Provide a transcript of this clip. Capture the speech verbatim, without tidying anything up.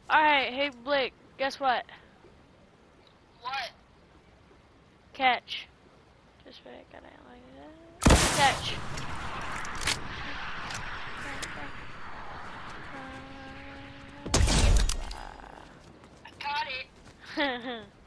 Alright, hey Blake, guess what? What? Catch. Just wait, gotta like that. Catch. I caught it.